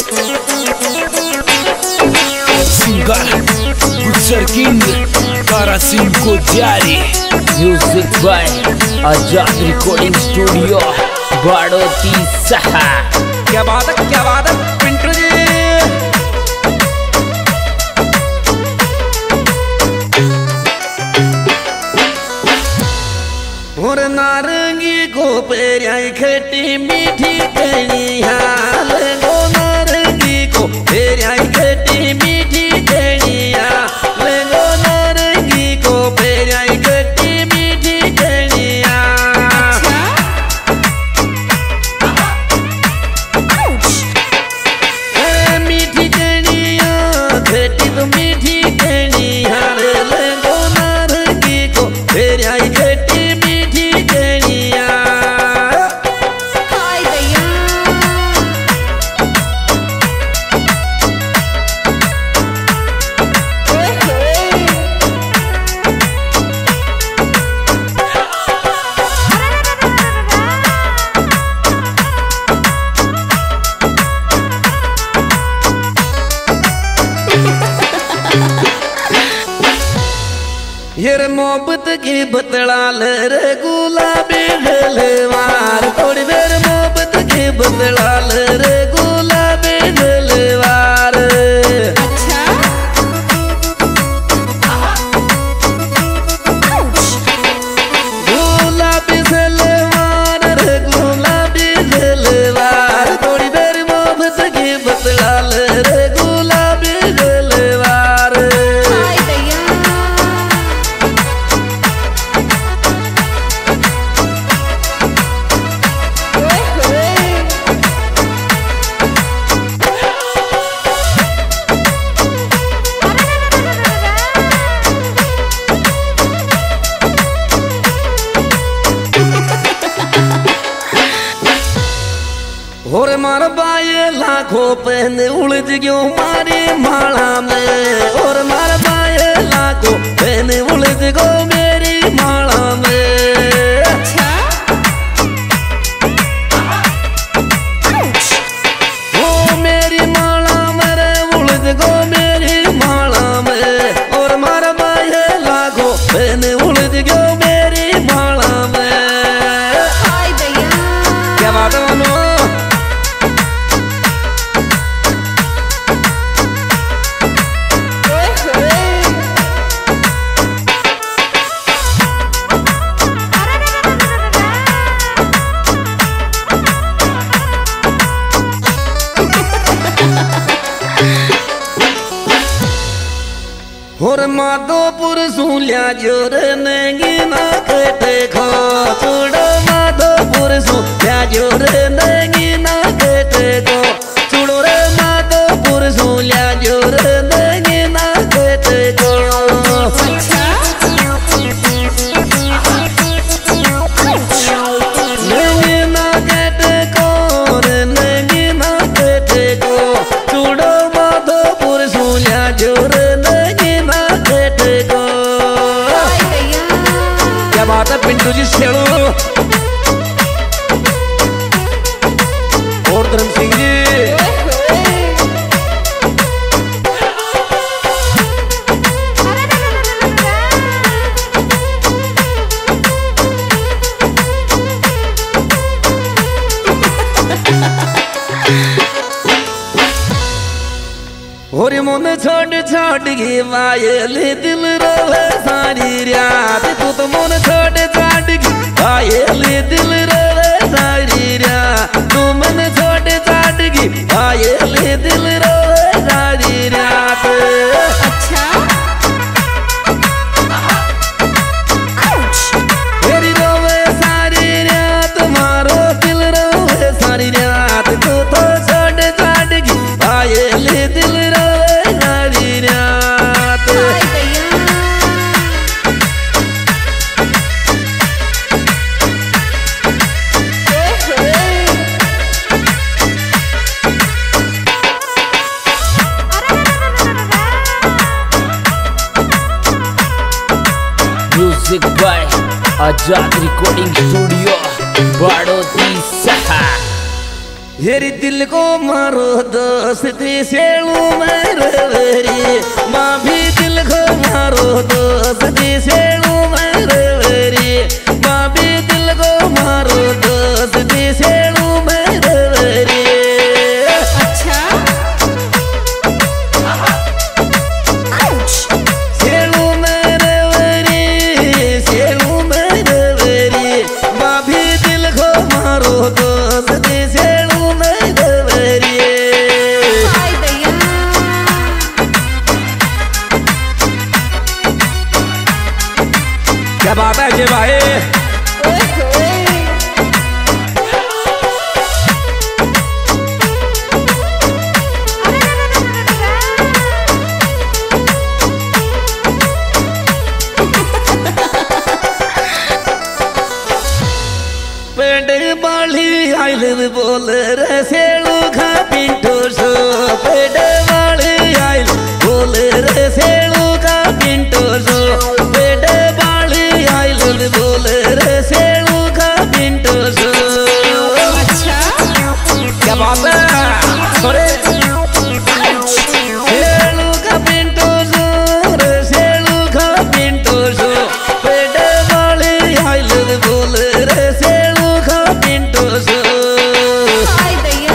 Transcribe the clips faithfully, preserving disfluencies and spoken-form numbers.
Singer गुजर king तारा सिंह को जारी। Music by Azad recording studio Baroti सहा। क्या बात है, क्या बात है पिंटू जी। और नारंगी को पेरियाई खट्टी मीठी कनिया लगो, नारंगी को पेरियाई खट्टी मीठी कनिया लगो, नारंगी को पेरियाई खट्टी मीठी कनिया। मीठी कनिया खट्टी तो मीठी कनिया लगो, नारंगी को पेरियाई खट्टी ये मोहब्बत की बतलाल रे गुलाबी ढलवार, थोड़ी देर मोहब्बत की बतलाल रे गुलाबी ढलवार। अच्छा गुलाबी ढलवार रे गुलाबी ढलवार, थोड़ी देर मोहब्बत की बतलाल रे गुलाबी ढलवार। और मार बाये लाखों पहने उलझ गयो मारी माला में, और मार बाये लाखों पहने उलझ गयो मेरी माला में। अच्छा ओ मेरी माला में उलझ गयो मेरी माला में, और मार बाये लाखों पहने उलझ गयो मेरी माला में। क्या बात है मनो। और माधोपुर सूलिया जोर नेगी ना कटे खो, चूड़ो माधोपुर सूलिया जोर नेगी ना कटे खो, चूड़ो रे माधोपुर सूलिया जोर नेगी ना कटे खो। नेगी ना कटे को रे नेगी ना कटे को, चूड़ो माधोपुर सूलिया जोर बात है पिंटू जी शेड़ो और धर्म सिंह जी। और मन छोड़ छोड़ के वायल दिल रोवे सारी रात, तू तो मन छोड़ छोड़ के वायल दिल रोवे सारी रात, तू मन छोड़ छोड़ के वायल दिल रोवे सारी रात। अच्छा मेरी रोवे सारी रात, मारो दिल रोवे सारी रात, तू तो छोड़ छोड़ के वायल दिल रोवे सारी रात। Music by Azad recording studio Baroti सहा। हेरी दिल को मारो दोस्ती सेलू मेरे माँ भी दिल को मारो दोस्ती सेलू मेरे माँ भी दिल को मारो दोस्ती सेलू मेरे अच्छा सेलू मेरे सेलू मेरे माँ भी दिल को मारो दोस्ती सेलू क्या बात है जे भाई पेड़ बाली आइल बोल रे सेलू खा पिंटो सो पेड़ बाली आइल बोल रे सेलू खा पिंटो सो पेड़ बाली आइल बोल रे सेलू खा पिंटो सो अच्छा क्या बात है सॉरी सेलू खा पिंटो सो रे सेलू खा पिंटो सो पेड़ बाली आइल बोल रे सेलू खा पिंटो सो हाय दैया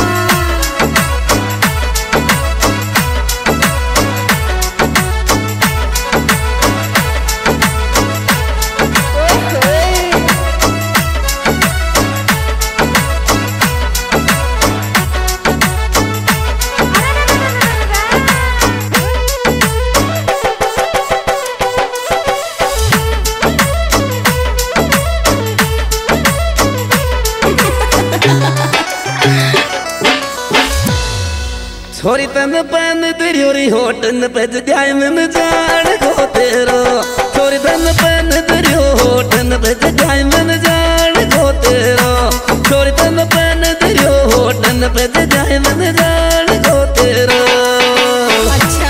छोरी तन पन तेरी होटन पे जाय में जान को तेरो छोरी तन पन तेरी होटन पे जाय में जान को तेरो छोरी तन पन तेरी होटन पे जाय में जान को तेरो अच्छा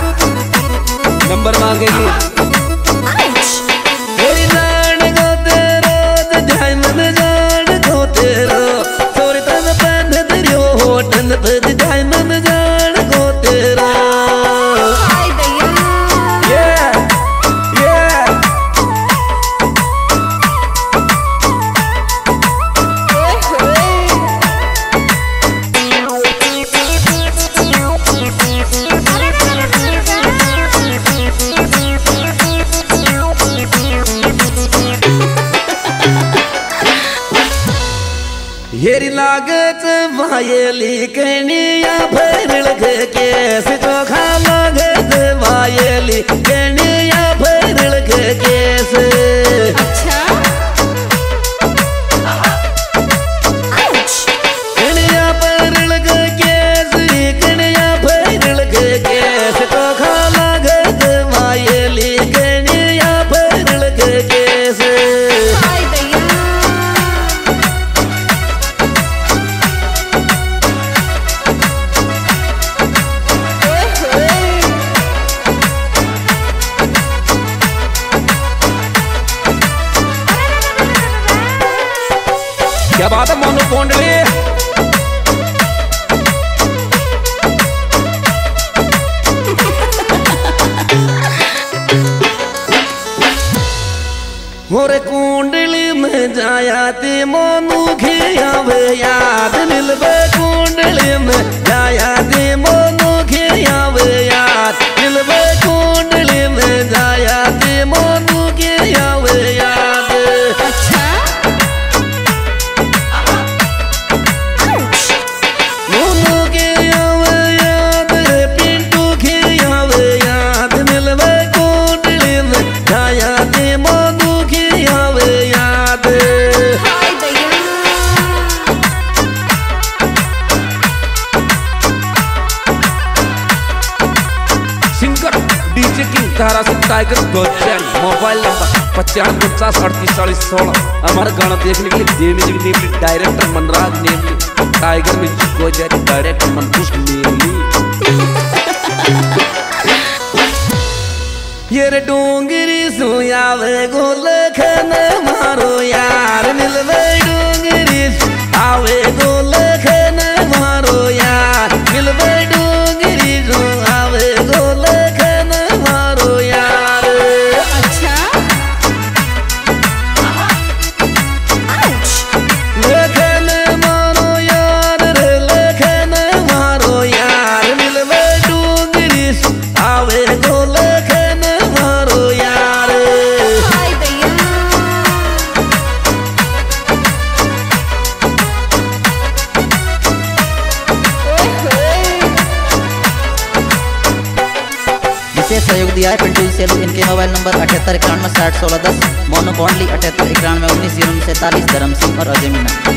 नंबर मांगेगी तेरी जान को तेरो जाय में जान को तेरो छोरी तन पन तेरी होटन पे जाय में जान को तेरो हाय दैया yeah yeah हेरी लागत वायली कनिया भरल केस चोखा लागत वायली कनिया भरल केस अच्छा कनिया भरल केस कनिया भरल केस चोखा लागत वायली कनिया भरल केस हाय दैया क्या बात है मोनू पोंडली मोरे कुंडली में जाया ते मोनू खिया याद मिलबे कुंडली में जाया ते मोनू खिया याद मिलबे कुंडली में जाया ते मोनू खिया याद अच्छा मोनू के याद पिंटू के याद मिलबे कुंडली में जाया ते मोनू के याद हाय दैया सिंगर डीजे किंग तारा से टाइगर गोचन मोबाइल नंबर पचानवे पचास अड़तीस चालीस सोलह हमारा गाना देखने के लिए the music namely director Manraj namely tiger music गोचन डायरेक्टर मनकुश नेमली ये रे डोंगरी सोयावे गोलखन मारो यार मिलवे डोंगरी आवे गोलखन दिया है पिंटू सेलू। इनके मोबाइल नंबर अठहत्तर इक्यानवे साठ सोलह दस, मोनो कॉन्डली अठहत्तर इक्यानवे उन्नीस जीरो सैंतालीस, धर्म सिंह और अजय मीना।